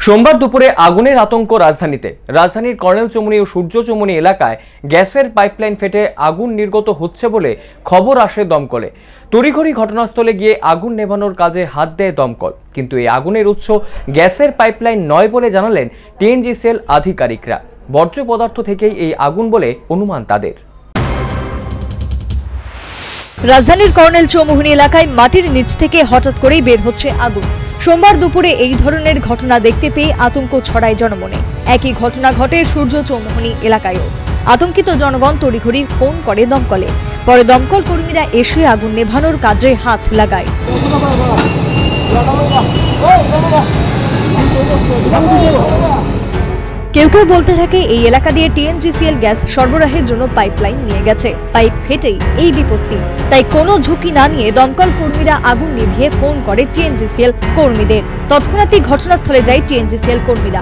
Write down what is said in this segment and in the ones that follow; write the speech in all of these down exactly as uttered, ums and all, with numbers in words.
সোমবার দুপুরে আগুনের আতঙ্ক রাজধানীতে। রাজধানীর কর্নেল চৌমুহনী ও সূর্য চৌমুহনী এলাকায় গ্যাসের পাইপলাইন ফেটে আগুন নির্গত হচ্ছে বলে খবর আসে দমকলে। তড়িঘড়ি ঘটনাস্থলে গিয়ে আগুন নেভানোর কাজে হাত দেয় দমকল, কিন্তু এই আগুনের উৎস গ্যাসের পাইপলাইন নয় বলে জানালেন টিএনজিসিএল আধিকারিকরা। বর্জ্য পদার্থ থেকেই এই আগুন বলে অনুমান তাদের। রাজধানীর কর্নেল চৌমুহনী এলাকায় মাটির নিচ থেকে হঠাৎ করেই বের হচ্ছে আগুন। সোমবার দুপুরে এই ধরনের ঘটনা দেখতে পেয়ে আতঙ্ক ছড়ায় জনমনে। একই ঘটনা ঘটে সূর্য চৌমুহনী এলাকায়ও। আতঙ্কিত জনগণ তড়িঘড়ি ফোন করে দমকলে। পরে দমকল কর্মীরা এসে আগুন নেভানোর কাজে হাত লাগায়। কেউ কেউ বলতে থাকে এই এলাকা দিয়ে টিএনজিসিএল গ্যাস সরবরাহের জন্য পাইপলাইন নিয়ে গেছে, পাইপ ফেটেই এই বিপত্তি। তাই কোনো ঝুঁকি না নিয়ে দমকল কর্মীরা আগুন নিভিয়ে ফোন করে টিএনজিসিএল কর্মীদের। তৎক্ষণাৎই ঘটনাস্থলে যায় টিএনজিসিএল কর্মীরা।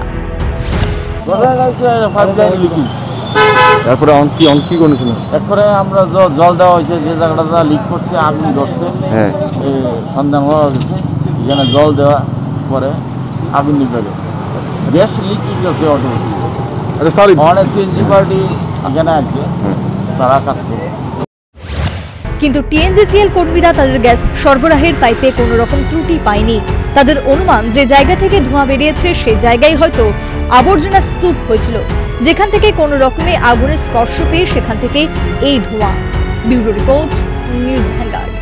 তারপরে অঙ্কি অঙ্কি করেছিল, তারপরে আমরা জল দেওয়া হয়েছে, যে জায়গাটা লিক করছে আগুন ধরছে, হ্যাঁ সন্ধান হওয়া গেছে, এখানে জল দেওয়া পরে আগুন নিভে গেছে। গ্যাস লিকুইড গেছে অটোমেটিক। অনেক সিএনজি পার্টি এখানে আছে, তারা কাজ করবে। কিন্তু টিএনজিসিএল কর্মীরা তাদের গ্যাস সরবরাহের পাইপে কোনো রকম ত্রুটি পায়নি। তাদের অনুমান যে জায়গা থেকে ধোঁয়া বেরিয়েছে সেই জায়গায় হয়তো আবর্জনা স্তূপ হয়েছিল, যেখান থেকে কোনো রকমে আগুনের স্পর্শ পেয়ে সেখান থেকে এই ধোঁয়া। Bureau report, news vanguard.